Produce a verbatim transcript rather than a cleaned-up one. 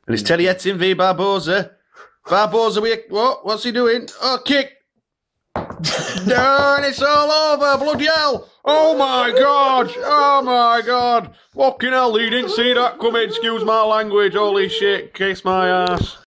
And it's Teddy Edson v Barboza. Barboza, we, what? What's he doing? Oh, kick! No, and it's all over. Bloody hell! Oh my God! Oh my God! Fucking hell, he didn't see that coming. Excuse my language. Holy shit! Kiss my ass.